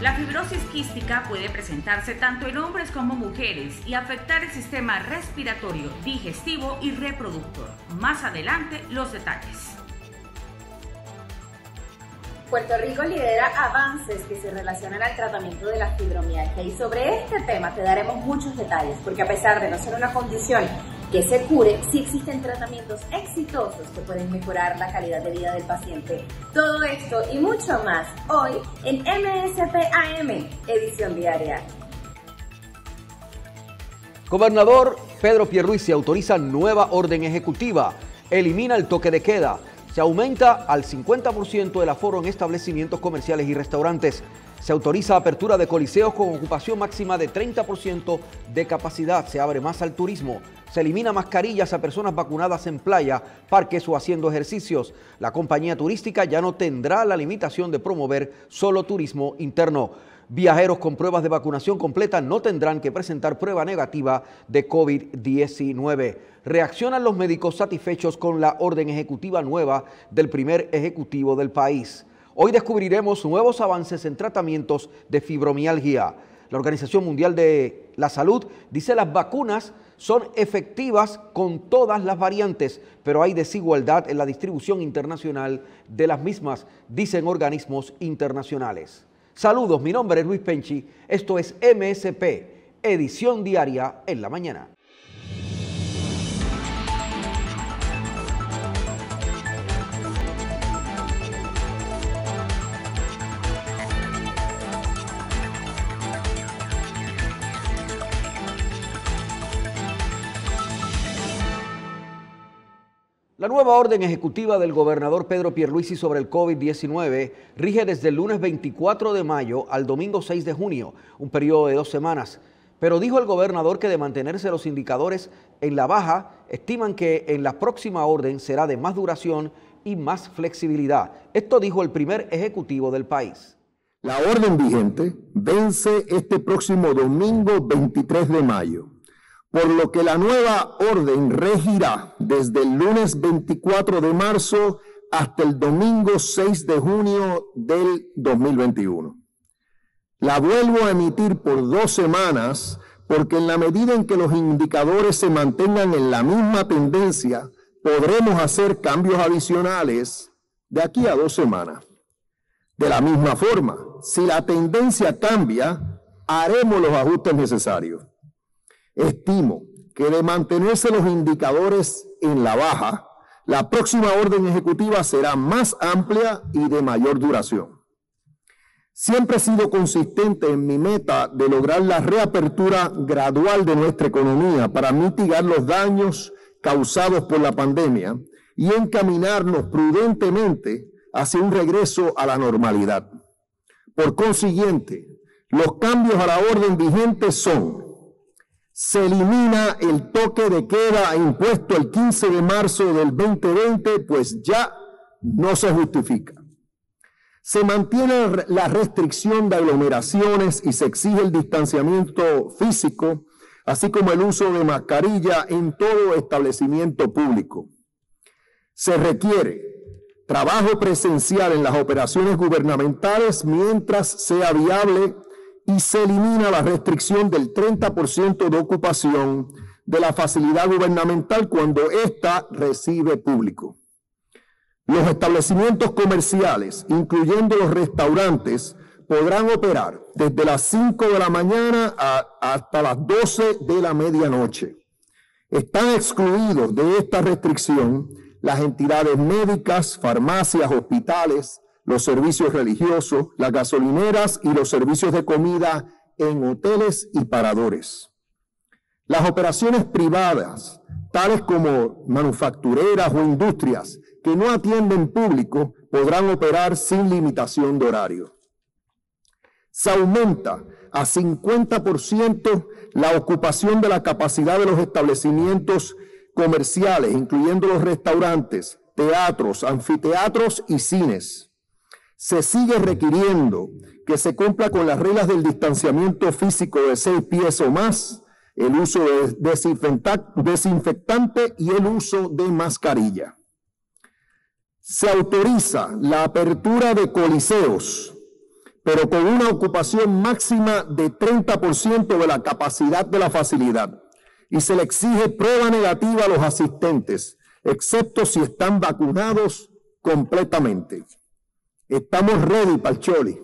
La fibrosis quística puede presentarse tanto en hombres como mujeres y afectar el sistema respiratorio, digestivo y reproductor. Más adelante, los detalles. Puerto Rico lidera avances que se relacionan al tratamiento de la fibromialgia y sobre este tema te daremos muchos detalles porque a pesar de no ser una condición que se cure, sí existen tratamientos exitosos que pueden mejorar la calidad de vida del paciente. Todo esto y mucho más hoy en MSP AM, edición diaria. Gobernador Pedro Pierluisi autoriza nueva orden ejecutiva, elimina el toque de queda, se aumenta al 50% el aforo en establecimientos comerciales y restaurantes, se autoriza apertura de coliseos con ocupación máxima de 30% de capacidad, se abre más al turismo, se elimina mascarillas a personas vacunadas en playa, parques o haciendo ejercicios. La compañía turística ya no tendrá la limitación de promover solo turismo interno. Viajeros con pruebas de vacunación completa no tendrán que presentar prueba negativa de COVID-19. Reaccionan los médicos satisfechos con la orden ejecutiva nueva del primer ejecutivo del país. Hoy descubriremos nuevos avances en tratamientos de fibromialgia. La Organización Mundial de la Salud dice las vacunas son efectivas con todas las variantes, pero hay desigualdad en la distribución internacional de las mismas, dicen organismos internacionales. Saludos, mi nombre es Luis Penchi, esto es MSP, edición diaria en la mañana. La nueva orden ejecutiva del gobernador Pedro Pierluisi sobre el COVID-19 rige desde el lunes 24 de mayo al domingo 6 de junio, un periodo de 2 semanas. Pero dijo el gobernador que de mantenerse los indicadores en la baja, estiman que en la próxima orden será de más duración y más flexibilidad. Esto dijo el primer ejecutivo del país. La orden vigente vence este próximo domingo 23 de mayo. Por lo que la nueva orden regirá desde el lunes 24 de marzo hasta el domingo 6 de junio del 2021. La vuelvo a emitir por 2 semanas porque en la medida en que los indicadores se mantengan en la misma tendencia, podremos hacer cambios adicionales de aquí a 2 semanas. De la misma forma, si la tendencia cambia, haremos los ajustes necesarios. Estimo que de mantenerse los indicadores en la baja, la próxima orden ejecutiva será más amplia y de mayor duración. Siempre he sido consistente en mi meta de lograr la reapertura gradual de nuestra economía para mitigar los daños causados por la pandemia y encaminarnos prudentemente hacia un regreso a la normalidad. Por consiguiente, los cambios a la orden vigente son: se elimina el toque de queda impuesto el 15 de marzo del 2020, pues ya no se justifica. Se mantiene la restricción de aglomeraciones y se exige el distanciamiento físico, así como el uso de mascarilla en todo establecimiento público. Se requiere trabajo presencial en las operaciones gubernamentales mientras sea viable y se elimina la restricción del 30% de ocupación de la facilidad gubernamental cuando ésta recibe público. Los establecimientos comerciales, incluyendo los restaurantes, podrán operar desde las 5 de la mañana hasta las 12 de la medianoche. Están excluidos de esta restricción las entidades médicas, farmacias, hospitales, los servicios religiosos, las gasolineras y los servicios de comida en hoteles y paradores. Las operaciones privadas, tales como manufactureras o industrias que no atienden público, podrán operar sin limitación de horario. Se aumenta a 50% la ocupación de la capacidad de los establecimientos comerciales, incluyendo los restaurantes, teatros, anfiteatros y cines. Se sigue requiriendo que se cumpla con las reglas del distanciamiento físico de 6 pies o más, el uso de desinfectante y el uso de mascarilla. Se autoriza la apertura de coliseos, pero con una ocupación máxima de 30% de la capacidad de la facilidad. Y se le exige prueba negativa a los asistentes, excepto si están vacunados completamente. Estamos ready para el choli.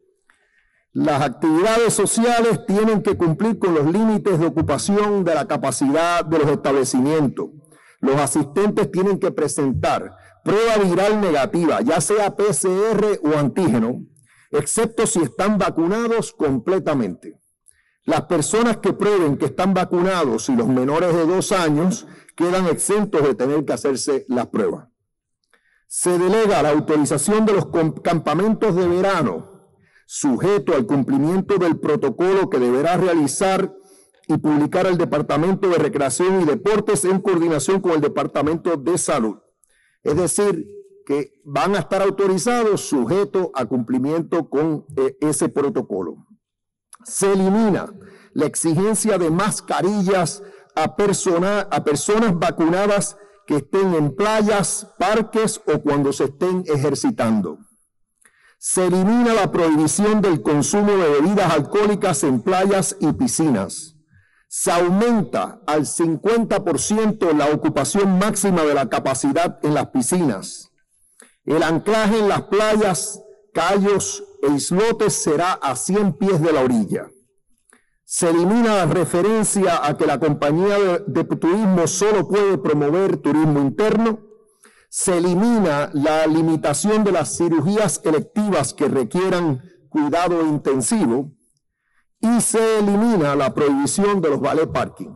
Las actividades sociales tienen que cumplir con los límites de ocupación de la capacidad de los establecimientos. Los asistentes tienen que presentar prueba viral negativa, ya sea PCR o antígeno, excepto si están vacunados completamente. Las personas que prueben que están vacunados y los menores de 2 años quedan exentos de tener que hacerse las pruebas. Se delega la autorización de los campamentos de verano, sujeto al cumplimiento del protocolo que deberá realizar y publicar el Departamento de Recreación y Deportes en coordinación con el Departamento de Salud. Es decir, que van a estar autorizados sujeto a cumplimiento con ese protocolo. Se elimina la exigencia de mascarillas a personas vacunadas que estén en playas, parques o cuando se estén ejercitando. Se elimina la prohibición del consumo de bebidas alcohólicas en playas y piscinas. Se aumenta al 50% la ocupación máxima de la capacidad en las piscinas. El anclaje en las playas, cayos e islotes será a 100 pies de la orilla. Se elimina la referencia a que la compañía de turismo solo puede promover turismo interno. Se elimina la limitación de las cirugías electivas que requieran cuidado intensivo y se elimina la prohibición de los valet parking.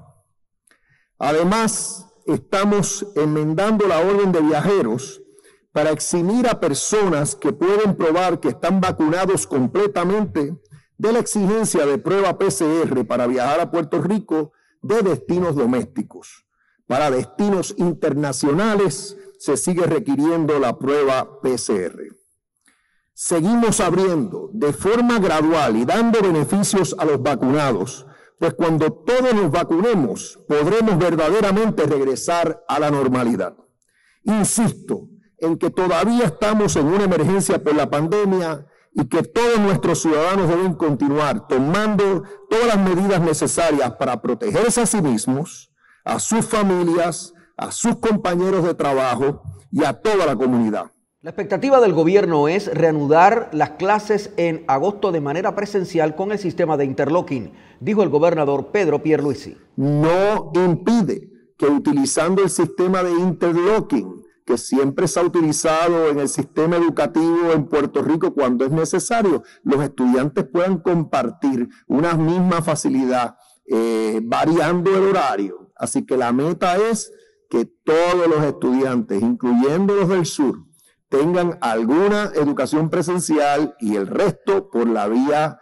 Además, estamos enmendando la orden de viajeros para eximir a personas que pueden probar que están vacunados completamente de la exigencia de prueba PCR para viajar a Puerto Rico de destinos domésticos. Para destinos internacionales se sigue requiriendo la prueba PCR. Seguimos abriendo de forma gradual y dando beneficios a los vacunados, pues cuando todos nos vacunemos podremos verdaderamente regresar a la normalidad. Insisto en que todavía estamos en una emergencia por la pandemia y que todos nuestros ciudadanos deben continuar tomando todas las medidas necesarias para protegerse a sí mismos, a sus familias, a sus compañeros de trabajo y a toda la comunidad. La expectativa del gobierno es reanudar las clases en agosto de manera presencial con el sistema de interlocking, dijo el gobernador Pedro Pierluisi. No impide que utilizando el sistema de interlocking, que siempre se ha utilizado en el sistema educativo en Puerto Rico cuando es necesario, los estudiantes puedan compartir una misma facilidad variando el horario. Así que la meta es que todos los estudiantes, incluyendo los del sur, tengan alguna educación presencial y el resto por la vía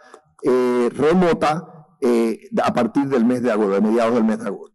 remota a partir del mes de agosto, de mediados del mes de agosto.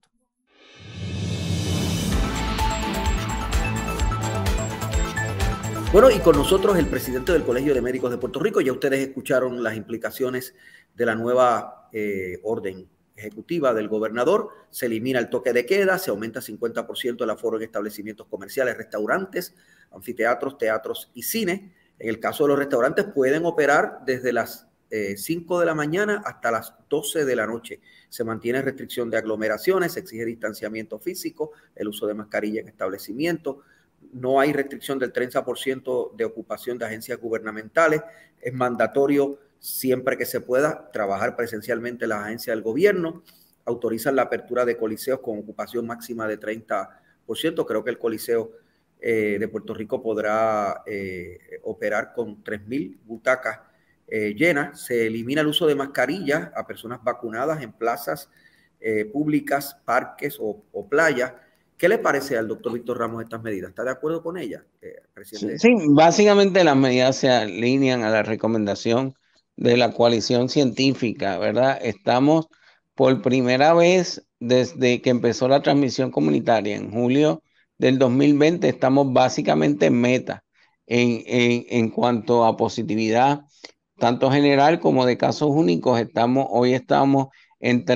Bueno, y con nosotros el presidente del Colegio de Médicos de Puerto Rico. Ya ustedes escucharon las implicaciones de la nueva orden ejecutiva del gobernador. Se elimina el toque de queda, se aumenta 50% el aforo en establecimientos comerciales, restaurantes, anfiteatros, teatros y cine. En el caso de los restaurantes pueden operar desde las 5 de la mañana hasta las 12 de la noche. Se mantiene restricción de aglomeraciones, se exige distanciamiento físico, el uso de mascarilla en establecimientos. No hay restricción del 30% de ocupación de agencias gubernamentales. Es mandatorio siempre que se pueda trabajar presencialmente en las agencias del gobierno. Autorizan la apertura de coliseos con ocupación máxima de 30%. Creo que el Coliseo de Puerto Rico podrá operar con 3,000 butacas llenas. Se elimina el uso de mascarillas a personas vacunadas en plazas públicas, parques o playas. ¿Qué le parece al doctor Víctor Ramos estas medidas? ¿Está de acuerdo con ellas, presidente? Sí, básicamente las medidas se alinean a la recomendación de la coalición científica, ¿verdad? Estamos por primera vez desde que empezó la transmisión comunitaria en julio del 2020, estamos básicamente en meta en cuanto a positividad, tanto general como de casos únicos. Hoy estamos en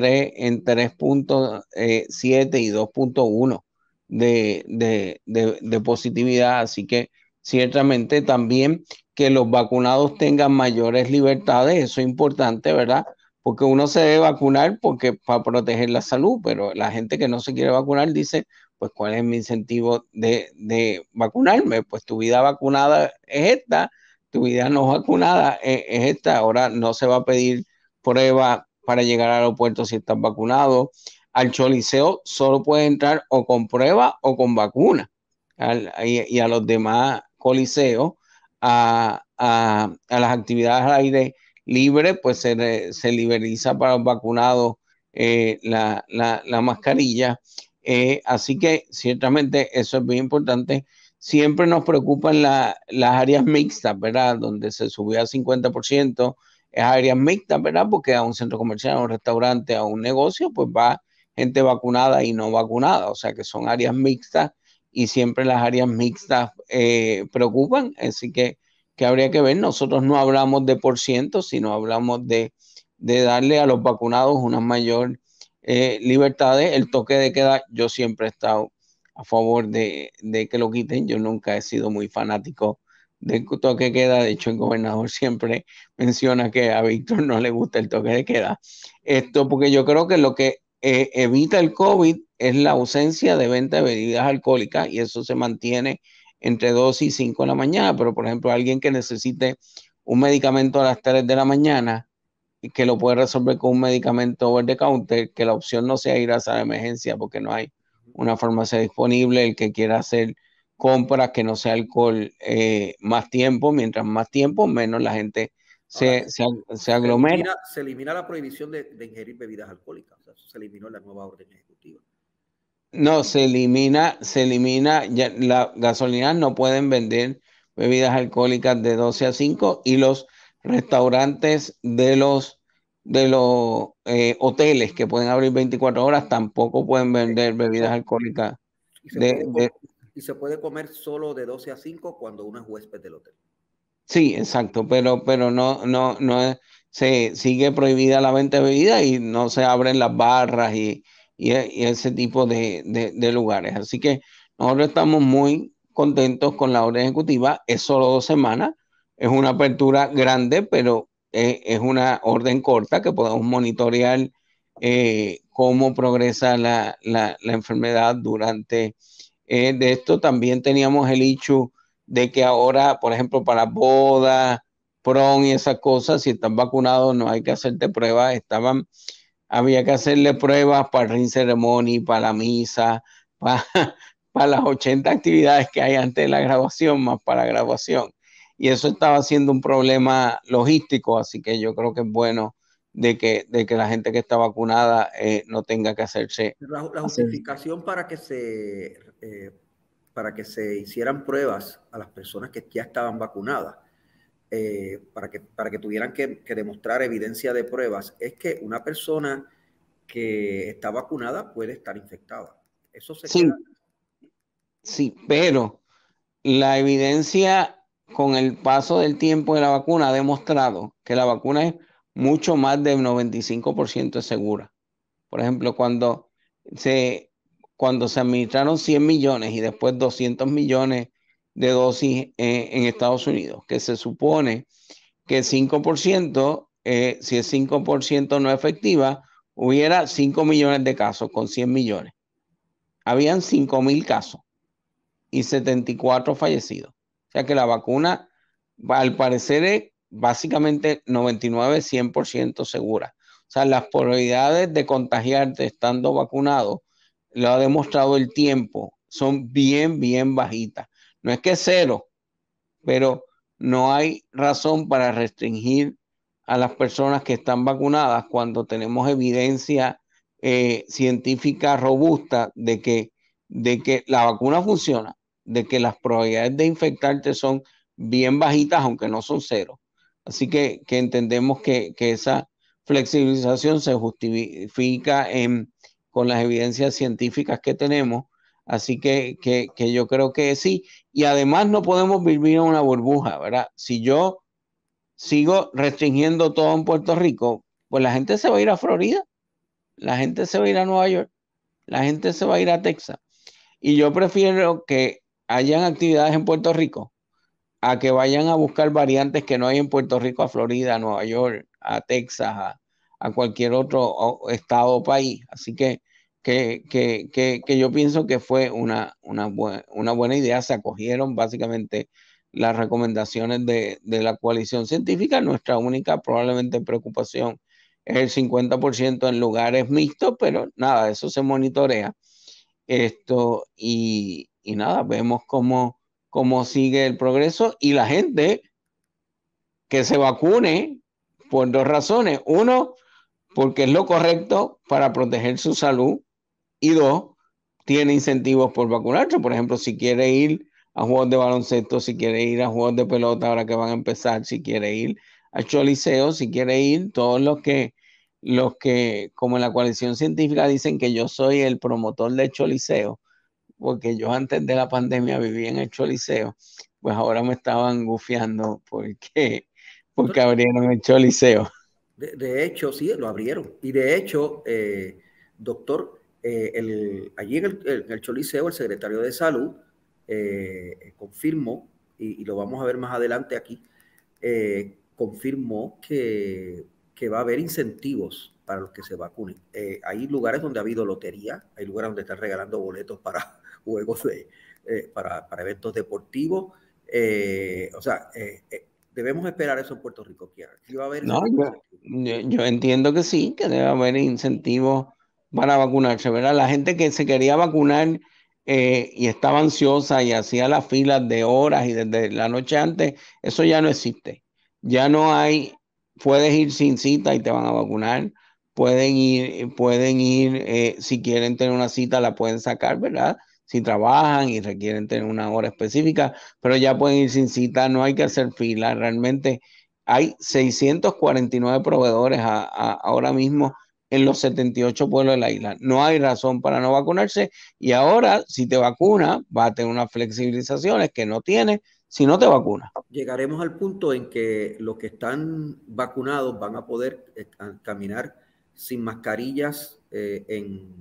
3.7 y 2.1 de positividad, así que ciertamente también que los vacunados tengan mayores libertades, eso es importante, ¿verdad? Porque uno se debe vacunar para proteger la salud, pero la gente que no se quiere vacunar dice, pues ¿cuál es mi incentivo de vacunarme? Pues tu vida vacunada es esta, tu vida no vacunada es esta. Ahora no se va a pedir prueba para llegar al aeropuerto si estás vacunado. Al Choliseo solo puedes entrar o con prueba o con vacuna. Y a los demás coliseos, a las actividades al aire libre, pues se liberiza para los vacunados la mascarilla. Así que ciertamente eso es bien importante. Siempre nos preocupan las áreas mixtas, ¿verdad? Donde se subió a 50%, es áreas mixtas, ¿verdad? Porque a un centro comercial, a un restaurante, a un negocio, pues va gente vacunada y no vacunada. O sea que son áreas mixtas y siempre las áreas mixtas preocupan. Así que habría que ver. Nosotros no hablamos de por ciento, sino hablamos de darle a los vacunados una mayor libertades. El toque de queda, yo siempre he estado a favor de que lo quiten. Yo nunca he sido muy fanático del toque de queda. De hecho, el gobernador siempre menciona que a Víctor no le gusta el toque de queda. Esto porque yo creo que lo que evita el COVID es la ausencia de venta de bebidas alcohólicas y eso se mantiene entre 2 y 5 de la mañana. Pero, por ejemplo, alguien que necesite un medicamento a las 3 de la mañana y que lo puede resolver con un medicamento over the counter, que la opción no sea ir a esa emergencia porque no hay una farmacia disponible, el que quiera hacer compras que no sea alcohol más tiempo, mientras más tiempo, menos la gente se aglomera. Se elimina la prohibición de ingerir bebidas alcohólicas, o sea, eso se eliminó en la nueva orden ejecutiva. No, se elimina, ya, las gasolineras no pueden vender bebidas alcohólicas de 12 a 5 y los restaurantes de los hoteles que pueden abrir 24 horas tampoco pueden vender bebidas alcohólicas. Y se puede comer solo de 12 a 5 cuando uno es huésped del hotel. Sí, exacto, pero no se sigue prohibida la venta de bebidas y no se abren las barras y ese tipo de lugares. Así que nosotros estamos muy contentos con la orden ejecutiva. Es solo 2 semanas, es una apertura grande, pero es una orden corta que podemos monitorear cómo progresa la enfermedad durante de esto. También teníamos el hecho de que ahora, por ejemplo, para bodas, prom y esas cosas, si están vacunados no hay que hacerte pruebas. Había que hacerle pruebas para el ring ceremony, para la misa, para las 80 actividades que hay antes de la graduación, más para la graduación. Y eso estaba siendo un problema logístico, así que yo creo que es bueno de que la gente que está vacunada no tenga que hacerse. La justificación para que se hicieran pruebas a las personas que ya estaban vacunadas, para que tuvieran que demostrar evidencia de pruebas, es que una persona que está vacunada puede estar infectada. Eso se queda. Sí, pero la evidencia con el paso del tiempo de la vacuna ha demostrado que la vacuna es mucho más del 95% segura. Por ejemplo, cuando se administraron 100 millones y después 200 millones de dosis en Estados Unidos, que se supone que 5%, si es 5% no efectiva, hubiera 5 millones de casos con 100 millones. Habían 5,000 casos y 74 fallecidos. O sea que la vacuna, al parecer, es básicamente 99-100% segura. O sea, las probabilidades de contagiarte estando vacunado, lo ha demostrado el tiempo, son bien, bien bajitas. No es que es cero, pero no hay razón para restringir a las personas que están vacunadas cuando tenemos evidencia científica robusta de que la vacuna funciona, de que las probabilidades de infectarte son bien bajitas, aunque no son cero. Así que entendemos que esa flexibilización se justifica con las evidencias científicas que tenemos. Así que yo creo que sí. Y además no podemos vivir en una burbuja, ¿verdad? Si yo sigo restringiendo todo en Puerto Rico, pues la gente se va a ir a Florida, la gente se va a ir a Nueva York, la gente se va a ir a Texas. Y yo prefiero que hayan actividades en Puerto Rico a que vayan a buscar variantes que no hay en Puerto Rico, a Florida, a Nueva York, a Texas, a cualquier otro estado o país. Así que yo pienso que fue una buena idea. Se acogieron básicamente las recomendaciones de la coalición científica. Nuestra única probablemente preocupación es el 50% en lugares mixtos, pero nada, eso se monitorea. Y nada, vemos cómo sigue el progreso y la gente que se vacune por dos razones. Uno, porque es lo correcto para proteger su salud, y dos, tiene incentivos por vacunarse. Por ejemplo, si quiere ir a juegos de baloncesto, si quiere ir a juegos de pelota ahora que van a empezar, si quiere ir a choliseo, si quiere ir, todos los que, como en la coalición científica dicen que yo soy el promotor de choliseo, porque yo antes de la pandemia vivía en el choliseo, pues ahora me estaban gufiando porque abrieron el choliseo. De hecho, sí, lo abrieron. Y de hecho, doctor, allí en el Choliseo, el secretario de Salud confirmó, y lo vamos a ver más adelante aquí, confirmó que va a haber incentivos para los que se vacunen. Hay lugares donde ha habido lotería, hay lugares donde están regalando boletos para juegos para eventos deportivos. Debemos esperar eso en Puerto Rico. ¿Sí va a haber yo entiendo que sí, que debe haber incentivos para vacunarse, ¿verdad? La gente que se quería vacunar y estaba ansiosa y hacía las filas de horas y desde la noche antes, eso ya no existe. Ya no hay, puedes ir sin cita y te van a vacunar. Pueden ir, si quieren tener una cita, la pueden sacar, ¿verdad? Si trabajan y requieren tener una hora específica, pero ya pueden ir sin cita, no hay que hacer fila. Realmente hay 649 proveedores ahora mismo en los 78 pueblos de la isla. No hay razón para no vacunarse, y ahora si te vacunas va a tener unas flexibilizaciones que no tiene si no te vacunas. Llegaremos al punto en que los que están vacunados van a poder caminar sin mascarillas en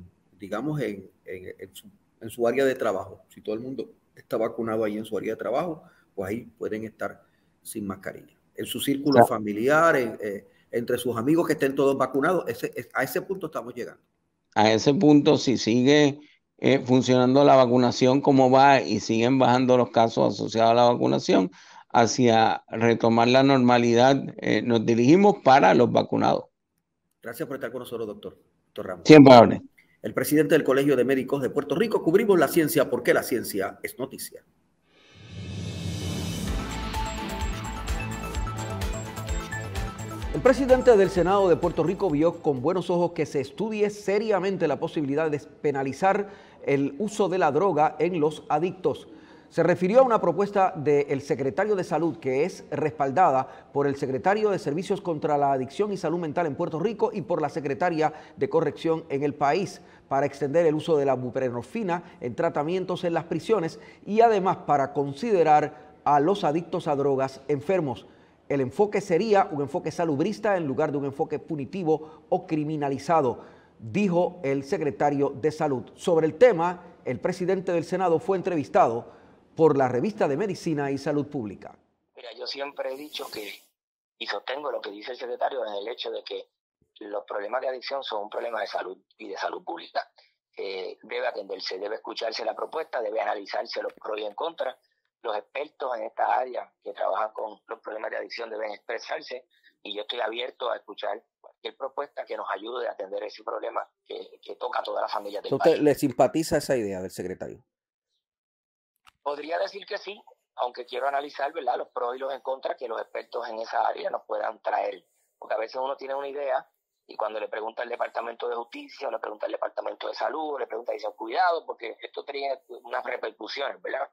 su área de trabajo. Si todo el mundo está vacunado ahí en su área de trabajo, pues ahí pueden estar sin mascarilla. En su círculo familiar, entre sus amigos que estén todos vacunados, a ese punto estamos llegando. A ese punto, si sigue funcionando la vacunación como va y siguen bajando los casos asociados a la vacunación, hacia retomar la normalidad, nos dirigimos para los vacunados. Gracias por estar con nosotros, doctor Ramos. Siempre hable. El presidente del Colegio de Médicos de Puerto Rico. Cubrimos la ciencia porque la ciencia es noticia. El presidente del Senado de Puerto Rico vio con buenos ojos que se estudie seriamente la posibilidad de penalizar el uso de la droga en los adictos. Se refirió a una propuesta del secretario de Salud que es respaldada por el secretario de Servicios contra la Adicción y Salud Mental en Puerto Rico y por la secretaria de Corrección en el país para extender el uso de la buprenorfina en tratamientos en las prisiones y además para considerar a los adictos a drogas enfermos. El enfoque sería un enfoque salubrista en lugar de un enfoque punitivo o criminalizado, dijo el secretario de Salud. Sobre el tema, el presidente del Senado fue entrevistado por la revista de Medicina y Salud Pública. Mira, yo siempre he dicho que, y sostengo lo que dice el secretario, en el hecho de que los problemas de adicción son un problema de salud y de salud pública. Debe atenderse, debe escucharse la propuesta, debe analizarse los pros y en contra. Los expertos en esta área que trabajan con los problemas de adicción deben expresarse, y yo estoy abierto a escuchar cualquier propuesta que nos ayude a atender ese problema que toca a toda la familia del país. ¿Usted le simpatiza esa idea del secretario? Podría decir que sí, aunque quiero analizar, ¿verdad?, los pros y los en contra que los expertos en esa área nos puedan traer. Porque a veces uno tiene una idea y cuando le pregunta al Departamento de Justicia, o le pregunta al Departamento de Salud, o le pregunta, dice, cuidado, porque esto tiene unas repercusiones, ¿verdad?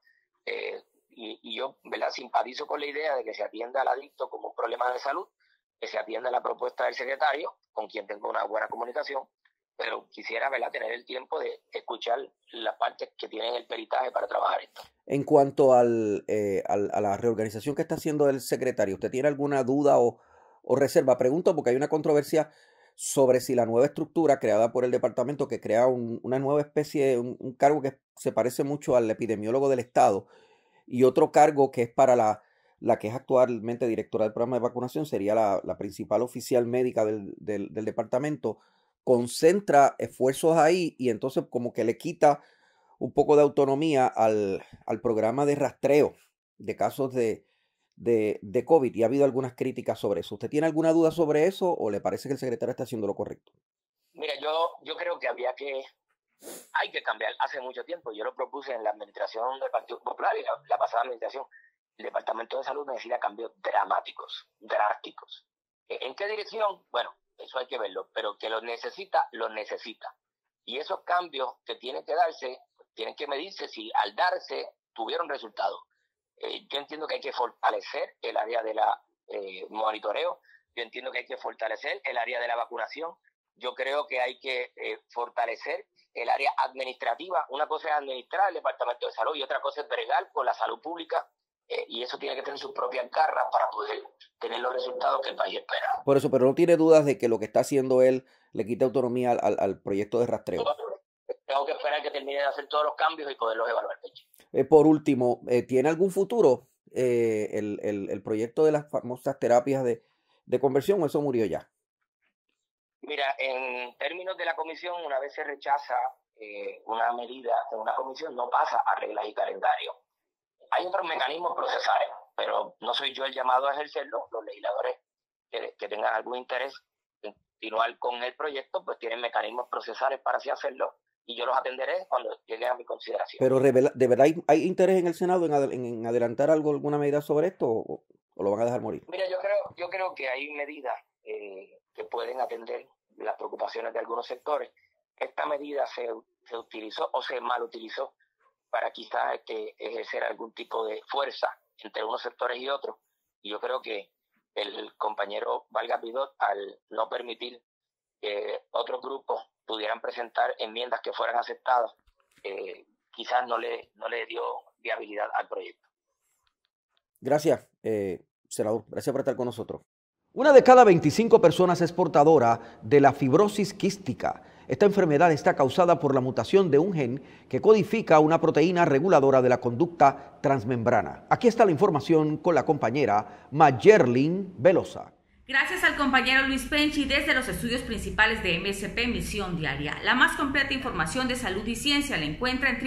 Y yo, ¿verdad?, simpatizo con la idea de que se atienda al adicto como un problema de salud, que se atienda la propuesta del secretario, con quien tengo una buena comunicación, pero quisiera, ¿verdad?, tener el tiempo de escuchar las partes que tienen el peritaje para trabajar esto. En cuanto a la reorganización que está haciendo el secretario, ¿usted tiene alguna duda o reserva? Pregunto porque hay una controversia sobre si la nueva estructura creada por el departamento, que crea una nueva especie, un cargo que se parece mucho al epidemiólogo del Estado, y otro cargo que es para la que es actualmente directora del programa de vacunación, sería la principal oficial médica del departamento, concentra esfuerzos ahí y entonces como que le quita un poco de autonomía al programa de rastreo de casos de COVID, y ha habido algunas críticas sobre eso. ¿Usted tiene alguna duda sobre eso o le parece que el secretario está haciendo lo correcto? Mira, yo creo que hay que cambiar hace mucho tiempo. Yo lo propuse en la administración del Partido Popular y la pasada administración. El Departamento de Salud necesita cambios drásticos. ¿En qué dirección? Bueno, eso hay que verlo, pero que lo necesita. Y esos cambios que tienen que darse, tienen que medirse si al darse tuvieron resultados. Yo entiendo que hay que fortalecer el área de la monitoreo, yo entiendo que hay que fortalecer el área de la vacunación, yo creo que hay que fortalecer el área administrativa. Una cosa es administrar el Departamento de Salud y otra cosa es bregar con la salud pública, y eso tiene que tener sus propias garras para poder tener los resultados que el país espera. Por eso, pero no tiene dudas de que lo que está haciendo él le quita autonomía al proyecto de rastreo. Tengo que esperar que termine de hacer todos los cambios y poderlos evaluar. Por último, ¿tiene algún futuro el proyecto de las famosas terapias de conversión o eso murió ya? Mira, en términos de la comisión, una vez se rechaza una medida de una comisión, no pasa a reglas y calendario. Hay otros mecanismos procesales, pero no soy yo el llamado a ejercerlo. Los legisladores que tengan algún interés en continuar con el proyecto, pues tienen mecanismos procesales para así hacerlo, y yo los atenderé cuando llegue a mi consideración. Pero ¿de verdad hay interés en el Senado en adelantar alguna medida sobre esto o lo van a dejar morir? Mira, yo creo que hay medidas que pueden atender las preocupaciones de algunos sectores. Esta medida se utilizó o se mal utilizó para quizás ejercer algún tipo de fuerza entre unos sectores y otros. Y yo creo que el compañero Vargas Vidot, al no permitir que otros grupos pudieran presentar enmiendas que fueran aceptadas, quizás no le dio viabilidad al proyecto. Gracias, senador. Gracias por estar con nosotros. Una de cada 25 personas es portadora de la fibrosis quística. Esta enfermedad está causada por la mutación de un gen que codifica una proteína reguladora de la conducta transmembrana. Aquí está la información con la compañera Mayerlin Velosa. Gracias al compañero Luis Penchi desde los estudios principales de MSP Misión Diaria. La más completa información de salud y ciencia la encuentra en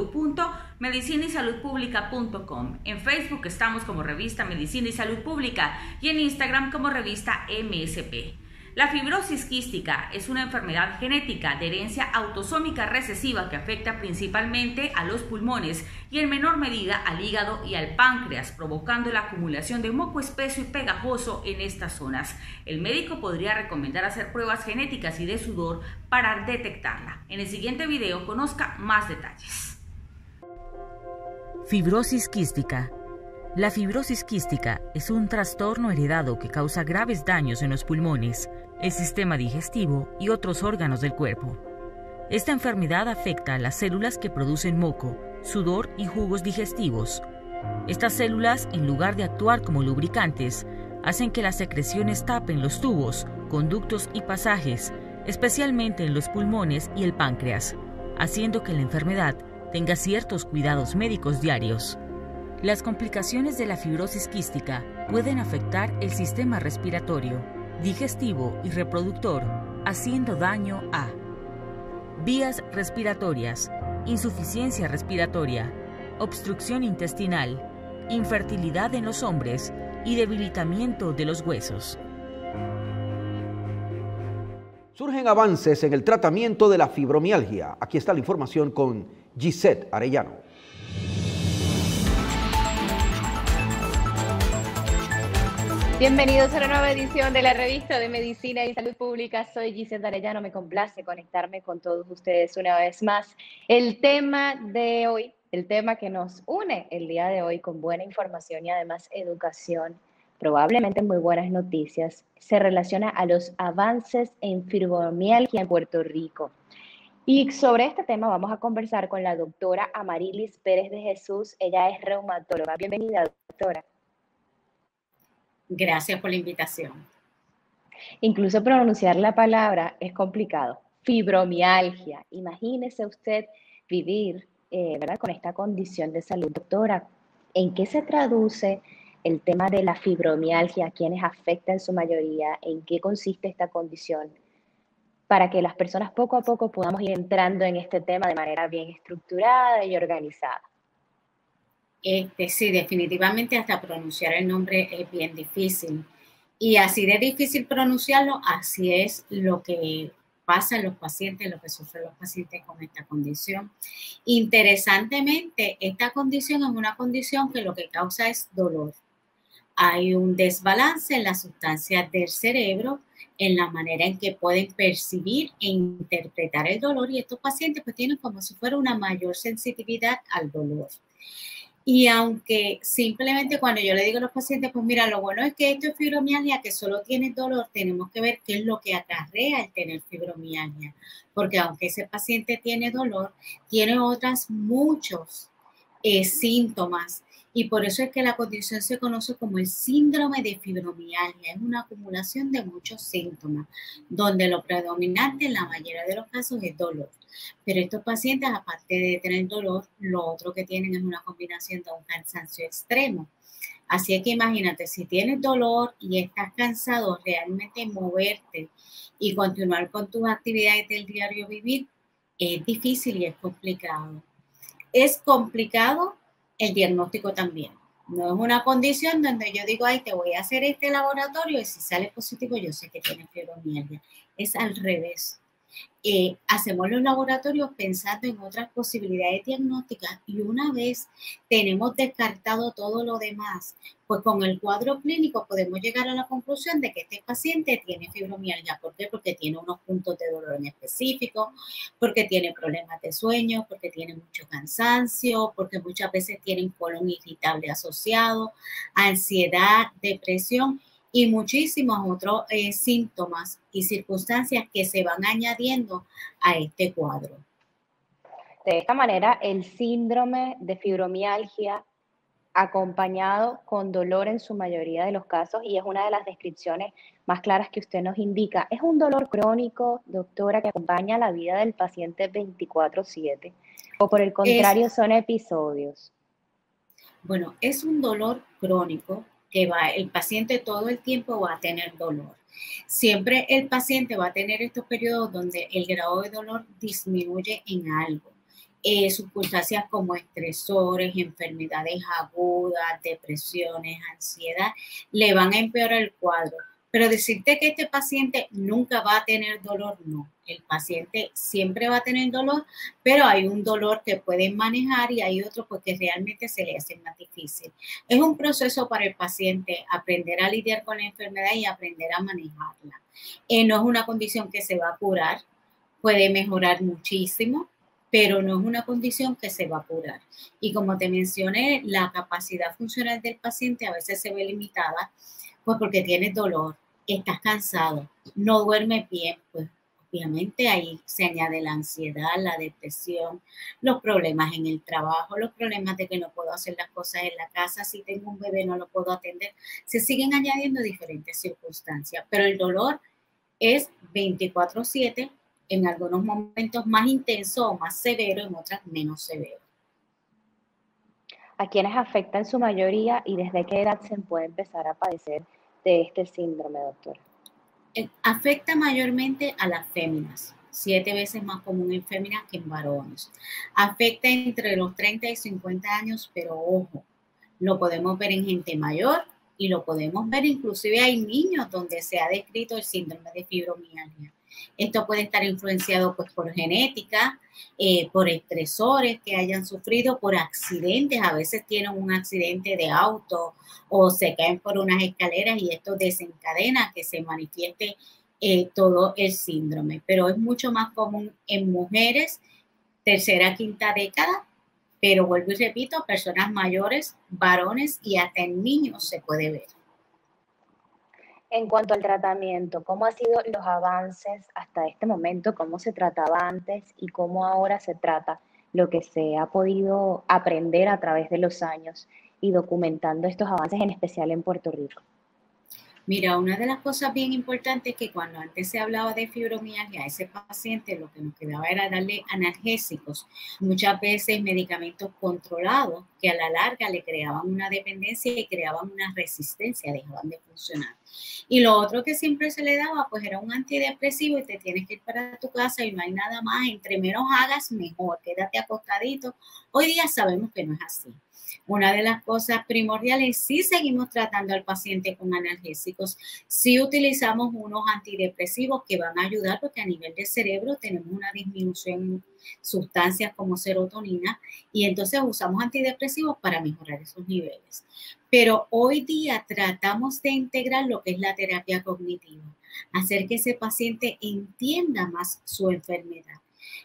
www.medicinaysaludpublica.com. En Facebook estamos como revista Medicina y Salud Pública y en Instagram como revista MSP. La fibrosis quística es una enfermedad genética de herencia autosómica recesiva que afecta principalmente a los pulmones y en menor medida al hígado y al páncreas, provocando la acumulación de moco espeso y pegajoso en estas zonas. El médico podría recomendar hacer pruebas genéticas y de sudor para detectarla. En el siguiente video conozca más detalles. Fibrosis quística. La fibrosis quística es un trastorno heredado que causa graves daños en los pulmones, el sistema digestivo y otros órganos del cuerpo. Esta enfermedad afecta a las células que producen moco, sudor y jugos digestivos. Estas células, en lugar de actuar como lubricantes, hacen que las secreciones tapen los tubos, conductos y pasajes, especialmente en los pulmones y el páncreas, haciendo que la enfermedad tenga ciertos cuidados médicos diarios. Las complicaciones de la fibrosis quística pueden afectar el sistema respiratorio, digestivo y reproductor, haciendo daño a vías respiratorias, insuficiencia respiratoria, obstrucción intestinal, infertilidad en los hombres y debilitamiento de los huesos. Surgen avances en el tratamiento de la fibromialgia. Aquí está la información con Gisette Arellano. Bienvenidos a una nueva edición de la revista de Medicina y Salud Pública. Soy Gisette Arellano, me complace conectarme con todos ustedes una vez más. El tema de hoy, el tema que nos une el día de hoy con buena información y además educación, probablemente muy buenas noticias, se relaciona a los avances en fibromialgia en Puerto Rico. Y sobre este tema vamos a conversar con la doctora Amarilis Pérez de Jesús. Ella es reumatóloga. Bienvenida, doctora. Gracias por la invitación. Incluso pronunciar la palabra es complicado. Fibromialgia. Imagínese usted vivir ¿verdad? Con esta condición de salud. Doctora, ¿en qué se traduce el tema de la fibromialgia, a quienes afecta en su mayoría, en qué consiste esta condición, para que las personas poco a poco podamos ir entrando en este tema de manera bien estructurada y organizada. Sí, definitivamente hasta pronunciar el nombre es bien difícil. Y así de difícil pronunciarlo, así es lo que pasa en los pacientes, lo que sufren los pacientes con esta condición. Interesantemente, esta condición es una condición que lo que causa es dolor. Hay un desbalance en las sustancias del cerebro, en la manera en que pueden percibir e interpretar el dolor, y estos pacientes pues tienen como si fuera una mayor sensibilidad al dolor. Y aunque simplemente cuando yo le digo a los pacientes, pues mira, lo bueno es que esto es fibromialgia, que solo tiene dolor, tenemos que ver qué es lo que acarrea el tener fibromialgia. Porque aunque ese paciente tiene dolor, tiene otros muchos síntomas. Y por eso es que la condición se conoce como el síndrome de fibromialgia. Es una acumulación de muchos síntomas, donde lo predominante en la mayoría de los casos es dolor. Pero estos pacientes, aparte de tener dolor, lo otro que tienen es una combinación de un cansancio extremo. Así es que imagínate, si tienes dolor y estás cansado, realmente moverte y continuar con tus actividades del diario vivir es difícil y es complicado. Es complicado el diagnóstico también. No es una condición donde yo digo, ay, te voy a hacer este laboratorio y si sale positivo yo sé que tienes fibromialgia. Es al revés. Hacemos los laboratorios pensando en otras posibilidades diagnósticas y una vez tenemos descartado todo lo demás, pues con el cuadro clínico podemos llegar a la conclusión de que este paciente tiene fibromialgia. ¿Por qué? Porque tiene unos puntos de dolor en específico, porque tiene problemas de sueño, porque tiene mucho cansancio, porque muchas veces tienen colon irritable asociado, ansiedad, depresión y muchísimos otros síntomas y circunstancias que se van añadiendo a este cuadro. De esta manera, el síndrome de fibromialgia acompañado con dolor en su mayoría de los casos, y es una de las descripciones más claras que usted nos indica. ¿Es un dolor crónico, doctora, que acompaña la vida del paciente 24/7? ¿O por el contrario son episodios? Bueno, es un dolor crónico que el paciente todo el tiempo va a tener dolor. Siempre el paciente va a tener estos periodos donde el grado de dolor disminuye en algo. Circunstancias como estresores, enfermedades agudas, depresiones, ansiedad, le van a empeorar el cuadro. Pero decirte que este paciente nunca va a tener dolor, no. El paciente siempre va a tener dolor, pero hay un dolor que pueden manejar y hay otro porque realmente se le hace más difícil. Es un proceso para el paciente aprender a lidiar con la enfermedad y aprender a manejarla. No es una condición que se va a curar, puede mejorar muchísimo, pero no es una condición que se va a curar. Y como te mencioné, la capacidad funcional del paciente a veces se ve limitada, pues porque tienes dolor, estás cansado, no duermes bien, pues obviamente ahí se añade la ansiedad, la depresión, los problemas en el trabajo, los problemas de que no puedo hacer las cosas en la casa, si tengo un bebé no lo puedo atender, se siguen añadiendo diferentes circunstancias, pero el dolor es 24/7, en algunos momentos más intenso o más severo, en otras menos severo. ¿A quiénes afecta en su mayoría y desde qué edad se puede empezar a padecer de este síndrome, doctora? Afecta mayormente a las féminas, 7 veces más común en féminas que en varones. Afecta entre los 30 y 50 años, pero ojo, lo podemos ver en gente mayor y lo podemos ver inclusive hay niños donde se ha descrito el síndrome de fibromialgia. Esto puede estar influenciado pues, por genética, por estresores que hayan sufrido, por accidentes. A veces tienen un accidente de auto o se caen por unas escaleras y esto desencadena que se manifieste todo el síndrome. Pero es mucho más común en mujeres, tercera, quinta década, pero vuelvo y repito, personas mayores, varones y hasta en niños se puede ver. En cuanto al tratamiento, ¿cómo han sido los avances hasta este momento? ¿Cómo se trataba antes y cómo ahora se trata lo que se ha podido aprender a través de los años y documentando estos avances, en especial en Puerto Rico? Mira, una de las cosas bien importantes es que cuando antes se hablaba de fibromialgia, a ese paciente lo que nos quedaba era darle analgésicos, muchas veces medicamentos controlados que a la larga le creaban una dependencia y creaban una resistencia, dejaban de funcionar. Y lo otro que siempre se le daba, pues era un antidepresivo y te tienes que ir para tu casa y no hay nada más, entre menos hagas, mejor, quédate acostadito. Hoy día sabemos que no es así. Una de las cosas primordiales, sí seguimos tratando al paciente con analgésicos, sí utilizamos unos antidepresivos que van a ayudar porque a nivel de cerebro tenemos una disminución en sustancias como serotonina y entonces usamos antidepresivos para mejorar esos niveles. Pero hoy día tratamos de integrar lo que es la terapia cognitiva, hacer que ese paciente entienda más su enfermedad.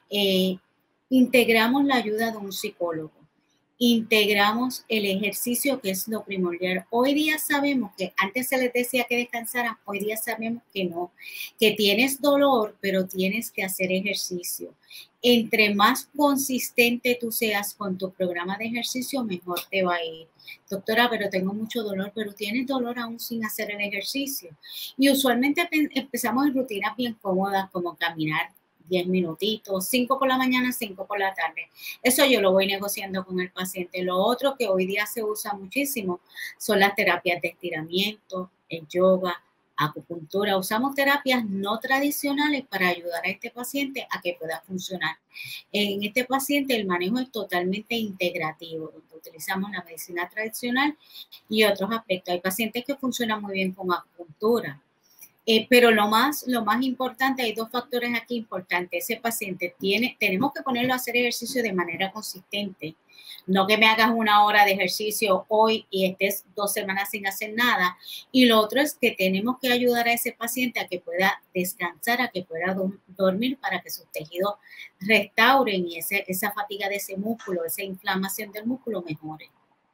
Integramos la ayuda de un psicólogo. Integramos el ejercicio, que es lo primordial. Hoy día sabemos que antes se les decía que descansaran, hoy día sabemos que no, que tienes dolor, pero tienes que hacer ejercicio. Entre más consistente tú seas con tu programa de ejercicio, mejor te va a ir. Doctora, pero tengo mucho dolor, pero tienes dolor aún sin hacer el ejercicio. Y usualmente empezamos en rutinas bien cómodas, como caminar 10 minutitos, 5 por la mañana, 5 por la tarde. Eso yo lo voy negociando con el paciente. Lo otro que hoy día se usa muchísimo son las terapias de estiramiento, el yoga, acupuntura. Usamos terapias no tradicionales para ayudar a este paciente a que pueda funcionar. En este paciente el manejo es totalmente integrativo, donde utilizamos la medicina tradicional y otros aspectos. Hay pacientes que funcionan muy bien con acupuntura. Pero lo más importante, hay dos factores aquí importantes. Ese paciente tenemos que ponerlo a hacer ejercicio de manera consistente. No que me hagas 1 hora de ejercicio hoy y estés 2 semanas sin hacer nada. Y lo otro es que tenemos que ayudar a ese paciente a que pueda descansar, a que pueda dormir para que sus tejidos restauren y esa fatiga de ese músculo, esa inflamación del músculo mejore.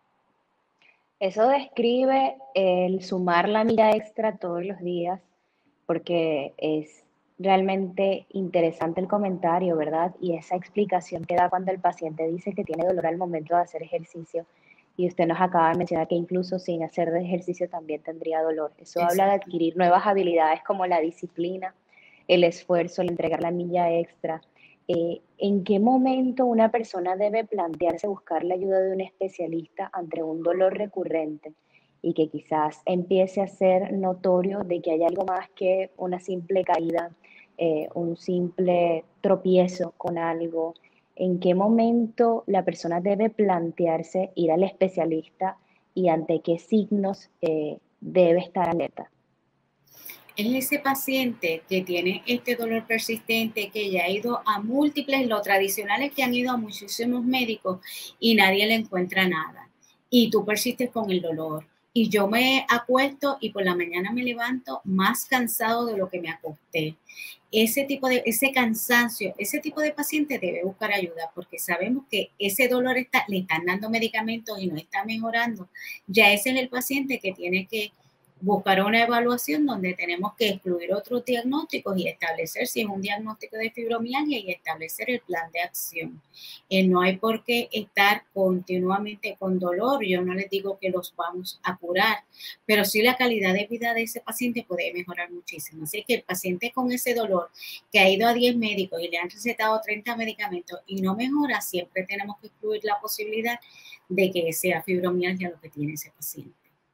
Eso describe el sumar la milla extra todos los días, porque es realmente interesante el comentario, ¿verdad? Y esa explicación que da cuando el paciente dice que tiene dolor al momento de hacer ejercicio. Y usted nos acaba de mencionar que incluso sin hacer ejercicio también tendría dolor. Eso habla de adquirir nuevas habilidades como la disciplina, el esfuerzo, el entregar la milla extra. ¿En qué momento una persona debe plantearse buscar la ayuda de un especialista ante un dolor recurrente y que quizás empiece a ser notorio de que hay algo más que una simple caída, un simple tropiezo con algo? ¿En qué momento la persona debe plantearse ir al especialista y ante qué signos debe estar alerta? Es ese paciente que tiene este dolor persistente, que ya ha ido a múltiples, lo tradicional es que han ido a muchísimos médicos y nadie le encuentra nada. Y tú persistes con el dolor. Y yo me acuesto y por la mañana me levanto más cansado de lo que me acosté. Ese cansancio, ese tipo de paciente debe buscar ayuda porque sabemos que ese dolor le están dando medicamentos y no está mejorando. Ya ese es el paciente que tiene que buscar una evaluación donde tenemos que excluir otros diagnósticos y establecer si es un diagnóstico de fibromialgia y establecer el plan de acción. No hay por qué estar continuamente con dolor. Yo no les digo que los vamos a curar, pero sí la calidad de vida de ese paciente puede mejorar muchísimo. Así que el paciente con ese dolor que ha ido a 10 médicos y le han recetado 30 medicamentos y no mejora, siempre tenemos que excluir la posibilidad de que sea fibromialgia lo que tiene ese paciente.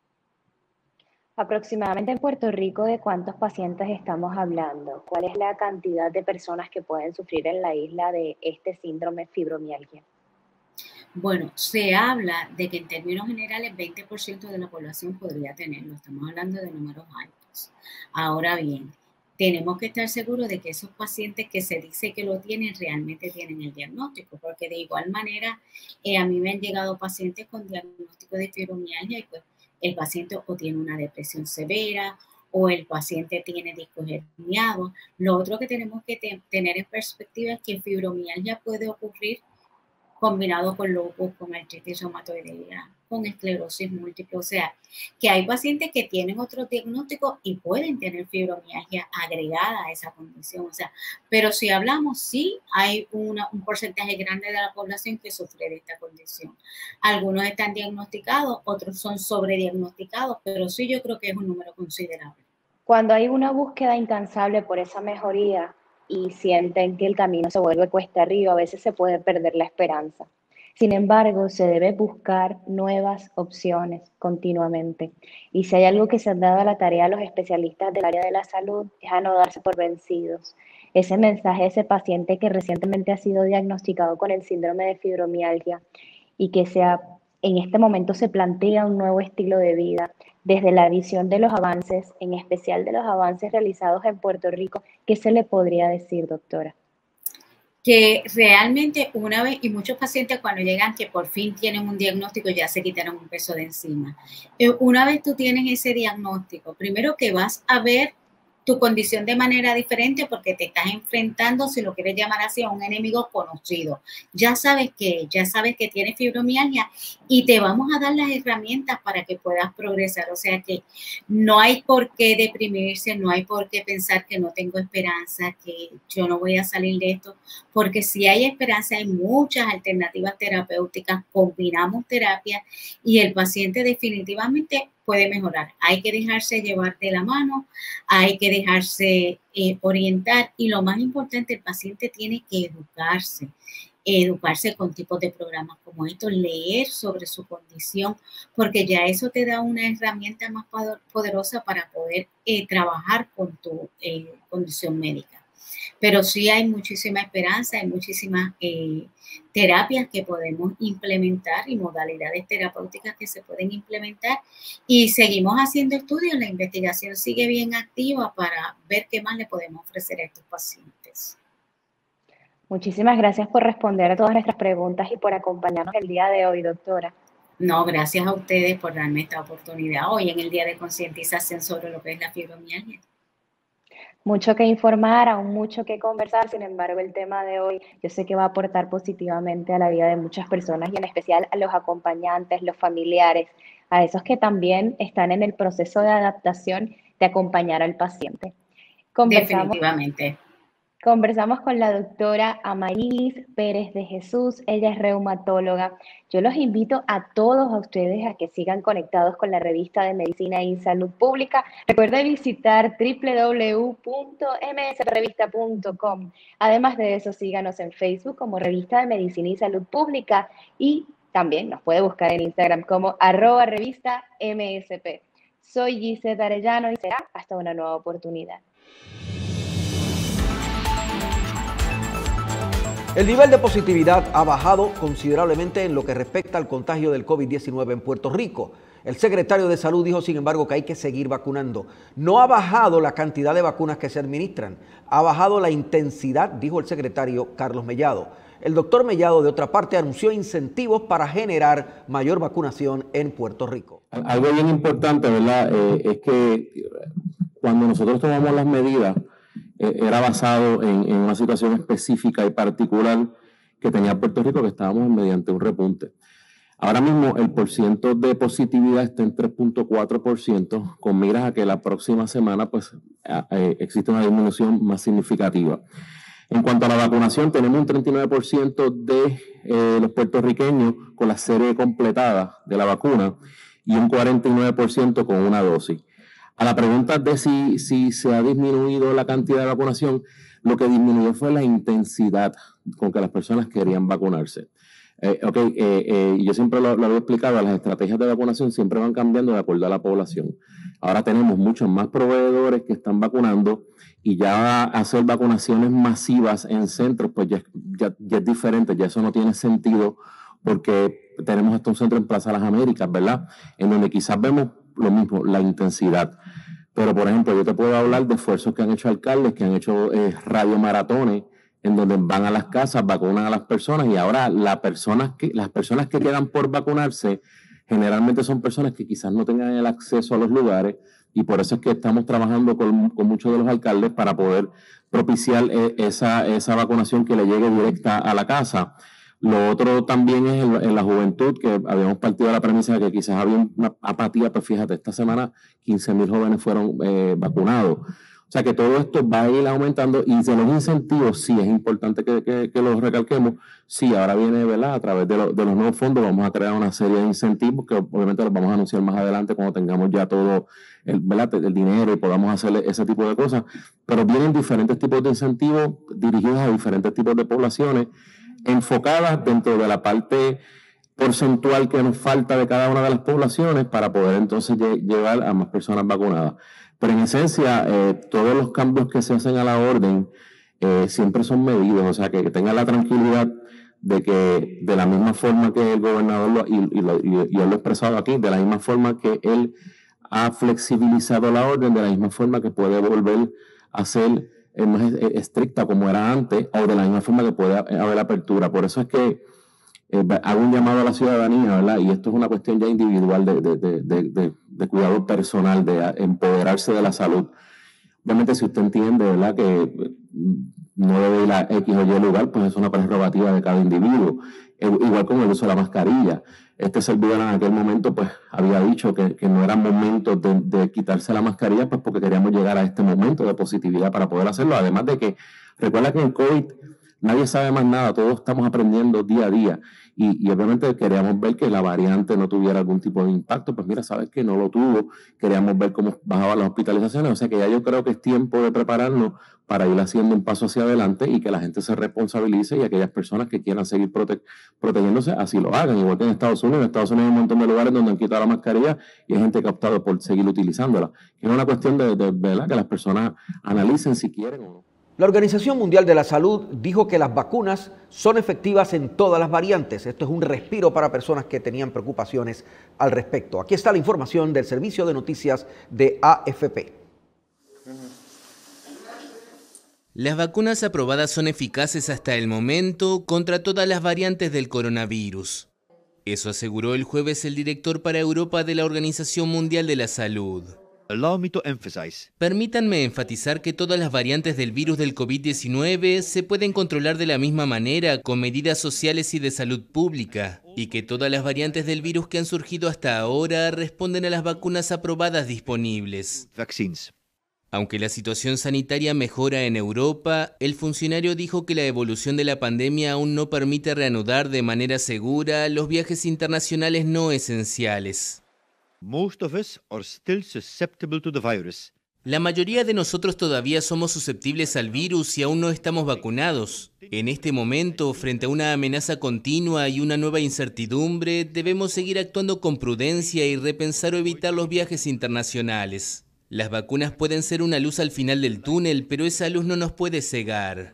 Aproximadamente en Puerto Rico, ¿de cuántos pacientes estamos hablando? ¿Cuál es la cantidad de personas que pueden sufrir en la isla de este síndrome fibromialgia? Bueno, se habla de que en términos generales 20% de la población podría tenerlo. Estamos hablando de números altos. Ahora bien, tenemos que estar seguros de que esos pacientes que se dice que lo tienen realmente tienen el diagnóstico, porque de igual manera a mí me han llegado pacientes con diagnóstico de fibromialgia y pues el paciente o tiene una depresión severa o el paciente tiene discos herniados. Lo otro que tenemos que tener en perspectiva es que fibromialgia puede ocurrir combinado con lupus, con artritis reumatoidea, con esclerosis múltiple. O sea, que hay pacientes que tienen otro diagnóstico y pueden tener fibromialgia agregada a esa condición. O sea, pero si hablamos, sí hay un porcentaje grande de la población que sufre de esta condición. Algunos están diagnosticados, otros son sobrediagnosticados, pero sí yo creo que es un número considerable. Cuando hay una búsqueda incansable por esa mejoría y sienten que el camino se vuelve cuesta arriba, a veces se puede perder la esperanza. Sin embargo, se debe buscar nuevas opciones continuamente. Y si hay algo que se han dado a la tarea a los especialistas del área de la salud, es a no darse por vencidos. Ese mensaje a ese paciente que recientemente ha sido diagnosticado con el síndrome de fibromialgia y que en este momento se plantea un nuevo estilo de vida desde la visión de los avances, en especial de los avances realizados en Puerto Rico, ¿qué se le podría decir, doctora? Que realmente una vez, y muchos pacientes cuando llegan que por fin tienen un diagnóstico ya se quitaron un peso de encima. Una vez tú tienes ese diagnóstico, primero que vas a ver tu condición de manera diferente porque te estás enfrentando, si lo quieres llamar así, a un enemigo conocido. Ya sabes que tienes fibromialgia y te vamos a dar las herramientas para que puedas progresar. O sea que no hay por qué deprimirse, no hay por qué pensar que no tengo esperanza, que yo no voy a salir de esto, porque si hay esperanza, hay muchas alternativas terapéuticas, combinamos terapias y el paciente definitivamente puede mejorar. Hay que dejarse llevar de la mano, hay que dejarse orientar y lo más importante, el paciente tiene que educarse con tipos de programas como estos, leer sobre su condición, porque ya eso te da una herramienta más poderosa para poder trabajar con tu condición médica. Pero sí hay muchísima esperanza, hay muchísimas terapias que podemos implementar y modalidades terapéuticas que se pueden implementar y seguimos haciendo estudios, la investigación sigue bien activa para ver qué más le podemos ofrecer a estos pacientes. Muchísimas gracias por responder a todas nuestras preguntas y por acompañarnos el día de hoy, doctora. No, gracias a ustedes por darme esta oportunidad hoy en el Día de Concientización sobre lo que es la fibromialgia. Mucho que informar, aún mucho que conversar, sin embargo el tema de hoy yo sé que va a aportar positivamente a la vida de muchas personas y en especial a los acompañantes, los familiares, a esos que también están en el proceso de adaptación de acompañar al paciente. Definitivamente. Conversamos con la doctora Amarilis Pérez de Jesús, ella es reumatóloga. Yo los invito a todos a ustedes a que sigan conectados con la revista de Medicina y Salud Pública. Recuerden visitar www.msprevista.com. Además de eso, síganos en Facebook como Revista de Medicina y Salud Pública y también nos puede buscar en Instagram como @revistamsp. Soy Gisette Arellano y será hasta una nueva oportunidad. El nivel de positividad ha bajado considerablemente en lo que respecta al contagio del COVID-19 en Puerto Rico. El secretario de Salud dijo, sin embargo, que hay que seguir vacunando. No ha bajado la cantidad de vacunas que se administran, ha bajado la intensidad, dijo el secretario Carlos Mellado. El doctor Mellado, de otra parte, anunció incentivos para generar mayor vacunación en Puerto Rico. Algo bien importante, ¿verdad? Es que cuando nosotros tomamos las medidas, era basado en una situación específica y particular que tenía Puerto Rico, que estábamos mediante un repunte. Ahora mismo el porciento de positividad está en 3.4%, con miras a que la próxima semana pues existe una disminución más significativa. En cuanto a la vacunación, tenemos un 39% de los puertorriqueños con la serie completada de la vacuna y un 49% con una dosis. A la pregunta de si se ha disminuido la cantidad de vacunación, lo que disminuyó fue la intensidad con que las personas querían vacunarse. Yo siempre lo había explicado, las estrategias de vacunación siempre van cambiando de acuerdo a la población. Ahora tenemos muchos más proveedores que están vacunando y ya hacer vacunaciones masivas en centros, pues ya es diferente, ya eso no tiene sentido porque tenemos hasta un centro en Plaza Las Américas, ¿verdad? En donde quizás vemos lo mismo, la intensidad. Pero, por ejemplo, yo te puedo hablar de esfuerzos que han hecho alcaldes, que han hecho radiomaratones, en donde van a las casas, vacunan a las personas, y ahora las personas que quedan por vacunarse generalmente son personas que quizás no tengan el acceso a los lugares, y por eso es que estamos trabajando con muchos de los alcaldes para poder propiciar esa vacunación que le llegue directa a la casa. Lo otro también es en la juventud, que habíamos partido de la premisa de que quizás había una apatía, pues fíjate, esta semana 15,000 jóvenes fueron vacunados. O sea que todo esto va a ir aumentando, y de los incentivos sí es importante que los recalquemos. Sí, ahora viene, ¿verdad? A través de los nuevos fondos vamos a crear una serie de incentivos que obviamente los vamos a anunciar más adelante cuando tengamos ya todo el dinero y podamos hacer ese tipo de cosas. Pero vienen diferentes tipos de incentivos dirigidos a diferentes tipos de poblaciones, enfocadas dentro de la parte porcentual que nos falta de cada una de las poblaciones para poder entonces llevar a más personas vacunadas. Pero en esencia, todos los cambios que se hacen a la orden siempre son medidos, o sea, que tengan la tranquilidad de que de la misma forma que el gobernador y él lo ha expresado aquí, de la misma forma que él ha flexibilizado la orden, de la misma forma que puede volver a ser más estricta como era antes, o de la misma forma que puede haber apertura. Por eso es que hago un llamado a la ciudadanía, ¿verdad? Y esto es una cuestión ya individual de cuidado personal, de empoderarse de la salud. Obviamente, si usted entiende, ¿verdad?, que no debe ir a X o Y lugar, pues es una prerrogativa de cada individuo. Igual con el uso de la mascarilla. Este servidor en aquel momento pues había dicho que no era momento de quitarse la mascarilla, pues porque queríamos llegar a este momento de positividad para poder hacerlo. Además de que, recuerda que en COVID nadie sabe más nada, todos estamos aprendiendo día a día. Y obviamente queríamos ver que la variante no tuviera algún tipo de impacto. Pues mira, sabes que no lo tuvo. Queríamos ver cómo bajaban las hospitalizaciones. O sea que ya yo creo que es tiempo de prepararnos para ir haciendo un paso hacia adelante y que la gente se responsabilice, y aquellas personas que quieran seguir protegiéndose así lo hagan. Igual que en Estados Unidos. En Estados Unidos hay un montón de lugares donde han quitado la mascarilla y hay gente que ha optado por seguir utilizándola. Es una cuestión de ¿verdad?, que las personas analicen si quieren o no. La Organización Mundial de la Salud dijo que las vacunas son efectivas en todas las variantes. Esto es un respiro para personas que tenían preocupaciones al respecto. Aquí está la información del Servicio de Noticias de AFP. Las vacunas aprobadas son eficaces hasta el momento contra todas las variantes del coronavirus. Eso aseguró el jueves el director para Europa de la Organización Mundial de la Salud. Permítanme enfatizar que todas las variantes del virus del COVID-19 se pueden controlar de la misma manera con medidas sociales y de salud pública, y que todas las variantes del virus que han surgido hasta ahora responden a las vacunas aprobadas disponibles. Aunque la situación sanitaria mejora en Europa, el funcionario dijo que la evolución de la pandemia aún no permite reanudar de manera segura los viajes internacionales no esenciales. La mayoría de nosotros todavía somos susceptibles al virus y aún no estamos vacunados. En este momento, frente a una amenaza continua y una nueva incertidumbre, debemos seguir actuando con prudencia y repensar o evitar los viajes internacionales. Las vacunas pueden ser una luz al final del túnel, pero esa luz no nos puede cegar.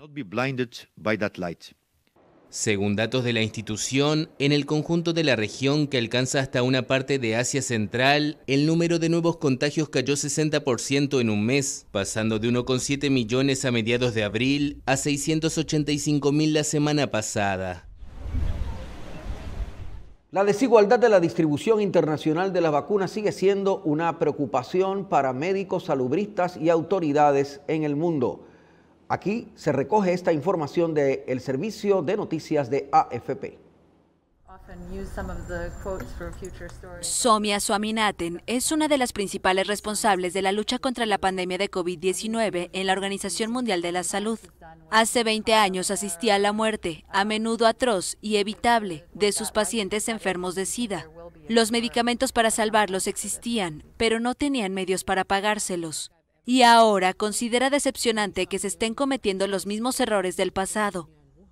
Según datos de la institución, en el conjunto de la región, que alcanza hasta una parte de Asia Central, el número de nuevos contagios cayó 60% en un mes, pasando de 1,7 millones a mediados de abril a 685.000 la semana pasada. La desigualdad de la distribución internacional de las vacunas sigue siendo una preocupación para médicos, salubristas y autoridades en el mundo. Aquí se recoge esta información del Servicio de Noticias de AFP. Soumya Swaminathan es una de las principales responsables de la lucha contra la pandemia de COVID-19 en la Organización Mundial de la Salud. Hace 20 años asistía a la muerte, a menudo atroz y evitable, de sus pacientes enfermos de SIDA. Los medicamentos para salvarlos existían, pero no tenían medios para pagárselos. Y ahora considera decepcionante que se estén cometiendo los mismos errores del pasado.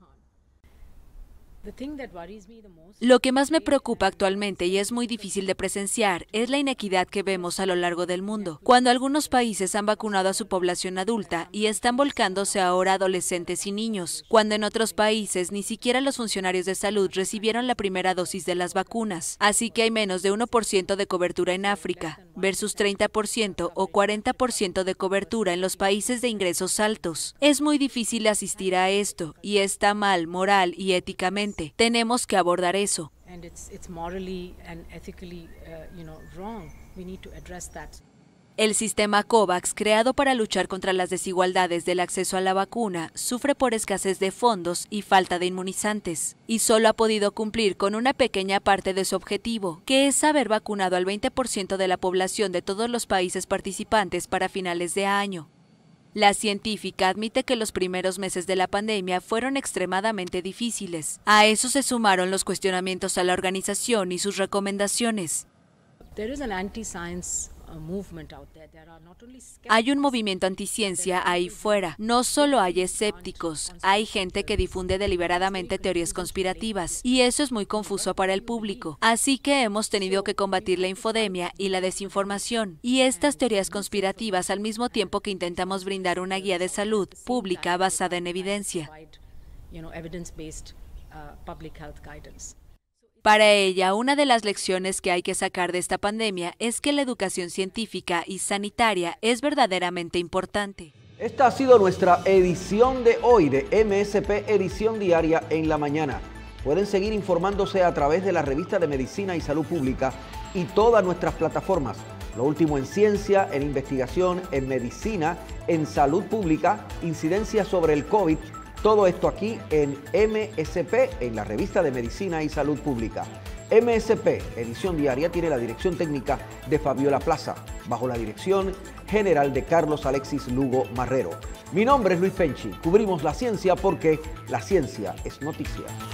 Lo que más me preocupa actualmente, y es muy difícil de presenciar, es la inequidad que vemos a lo largo del mundo. Cuando algunos países han vacunado a su población adulta y están volcándose ahora a adolescentes y niños, cuando en otros países ni siquiera los funcionarios de salud recibieron la primera dosis de las vacunas. Así que hay menos de 1% de cobertura en África, versus 30% o 40% de cobertura en los países de ingresos altos. Es muy difícil asistir a esto, y está mal moral y éticamente. Tenemos que abordar eso. El sistema COVAX, creado para luchar contra las desigualdades del acceso a la vacuna, sufre por escasez de fondos y falta de inmunizantes, y solo ha podido cumplir con una pequeña parte de su objetivo, que es haber vacunado al 20% de la población de todos los países participantes para finales de año. La científica admite que los primeros meses de la pandemia fueron extremadamente difíciles. A eso se sumaron los cuestionamientos a la organización y sus recomendaciones. Hay un movimiento anticiencia ahí fuera. No solo hay escépticos, hay gente que difunde deliberadamente teorías conspirativas, y eso es muy confuso para el público. Así que hemos tenido que combatir la infodemia y la desinformación, y estas teorías conspirativas al mismo tiempo que intentamos brindar una guía de salud pública basada en evidencia. Para ella, una de las lecciones que hay que sacar de esta pandemia es que la educación científica y sanitaria es verdaderamente importante. Esta ha sido nuestra edición de hoy de MSP Edición Diaria en la Mañana. Pueden seguir informándose a través de la revista de Medicina y Salud Pública y todas nuestras plataformas. Lo último en ciencia, en investigación, en medicina, en salud pública, incidencias sobre el COVID. Todo esto aquí en MSP, en la revista de Medicina y Salud Pública. MSP, edición diaria, tiene la dirección técnica de Fabiola Plaza, bajo la dirección general de Carlos Alexis Lugo Marrero. Mi nombre es Luis Penchi. Cubrimos la ciencia porque la ciencia es noticia.